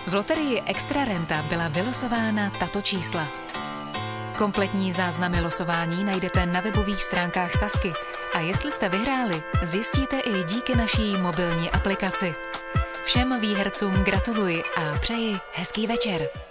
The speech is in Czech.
V loterii Extra Renta byla vylosována tato čísla. Kompletní záznamy losování najdete na webových stránkách Sazky a jestli jste vyhráli, zjistíte i díky naší mobilní aplikaci. Všem výhercům gratuluji a přeji hezký večer.